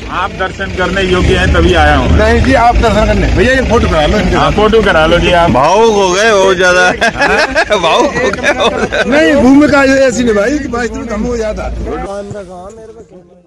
आप दर्शन करने योग्य हैं तभी आया हूँ। नहीं जी, आप दर्शन करने भैया ये फोटो करा लो। हाँ फोटो करा लो जी। आप भावुक हो गए बहुत ज्यादा, भावुक हो गए। नहीं भूमिका ऐसी नहीं भाई, 22 दिन हम हो जाता।